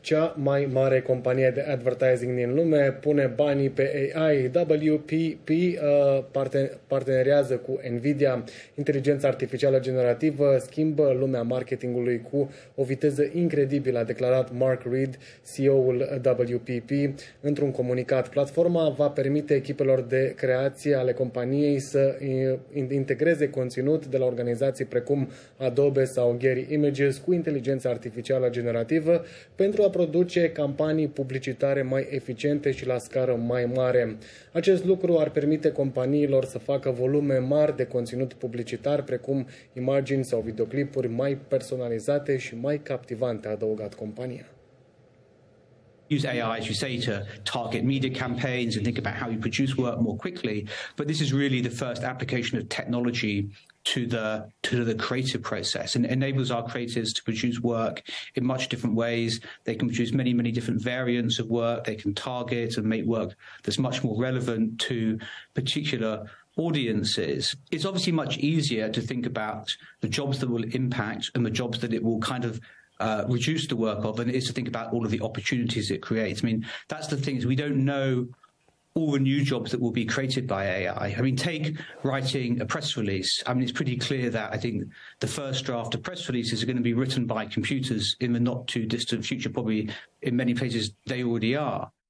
cea mai mare companie de advertising din lume pune banii pe AI. WPP parteneriază cu Nvidia. Inteligența artificială generativă schimbă lumea marketingului cu o viteză incredibilă, a declarat Mark Reed, CEO-ul WPP, într-un comunicat. Platforma va permite echipelor de creație ale companiei să integreze conținut de la organizații precum Adobe sau Getty Images cu inteligența artificială generativă pentru a produce campanii publicitare mai eficiente și la scară mai mare. Acest lucru ar permite companiilor să facă volume mari de conținut publicitar, precum imagini sau videoclipuri mai personalizate și mai captivante, a adăugat compania. Use AI, as you say, to target media campaigns and think about how you produce work more quickly. But this is really the first application of technology to the creative process, and it enables our creatives to produce work in much different ways. They can produce many, many different variants of work. They can target and make work that's much more relevant to particular audiences. It's obviously much easier to think about the jobs that will impact and the jobs that it will kind of reduce the work of, than it is to think about all of the opportunities it creates. I mean, that's the thing, is we don't know all the new jobs that will be created by AI. I mean, take writing a press release. I mean, it's pretty clear that I think the first draft of press releases are going to be written by computers in the not too distant future. Probably in many places they already are.